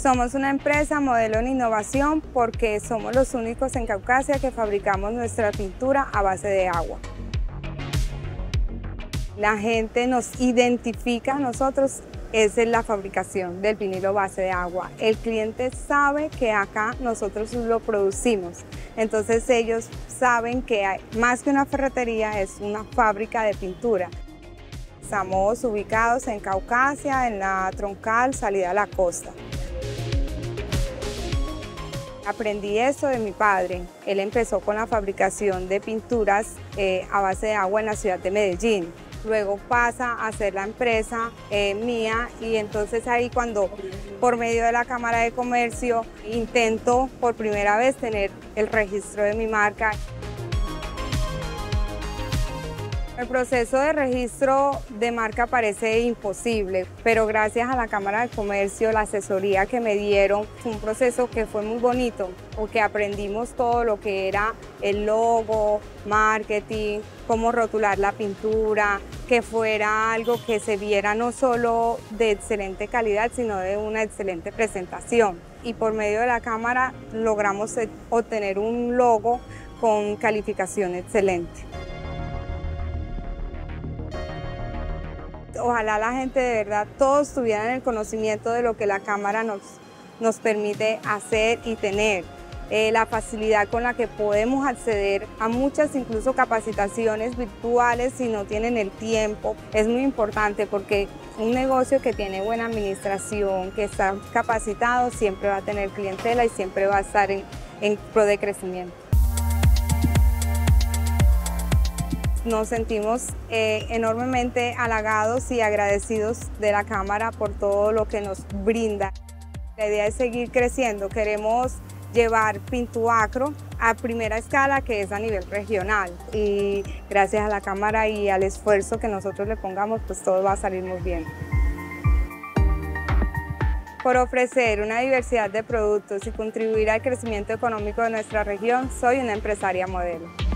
Somos una empresa modelo en innovación porque somos los únicos en Caucasia que fabricamos nuestra pintura a base de agua. La gente nos identifica a nosotros es en la fabricación del vinilo base de agua. El cliente sabe que acá nosotros lo producimos, entonces ellos saben que más que una ferretería es una fábrica de pintura. Estamos ubicados en Caucasia, en la troncal salida a la costa. Aprendí eso de mi padre. Él empezó con la fabricación de pinturas a base de agua en la ciudad de Medellín. Luego pasa a ser la empresa mía y entonces ahí cuando por medio de la Cámara de Comercio intento por primera vez tener el registro de mi marca. El proceso de registro de marca parece imposible, pero gracias a la Cámara de Comercio, la asesoría que me dieron, fue un proceso que fue muy bonito, porque aprendimos todo lo que era el logo, marketing, cómo rotular la pintura, que fuera algo que se viera no solo de excelente calidad, sino de una excelente presentación. Y por medio de la Cámara logramos obtener un logo con calificación excelente. Ojalá la gente de verdad, todos tuvieran el conocimiento de lo que la Cámara nos permite hacer y tener. La facilidad con la que podemos acceder a muchas incluso capacitaciones virtuales si no tienen el tiempo. Es muy importante porque un negocio que tiene buena administración, que está capacitado, siempre va a tener clientela y siempre va a estar en pro de crecimiento. Nos sentimos enormemente halagados y agradecidos de la Cámara por todo lo que nos brinda. La idea es seguir creciendo, queremos llevar Pintuacro a primera escala, que es a nivel regional, y gracias a la Cámara y al esfuerzo que nosotros le pongamos, pues todo va a salir muy bien. Por ofrecer una diversidad de productos y contribuir al crecimiento económico de nuestra región, soy una empresaria modelo.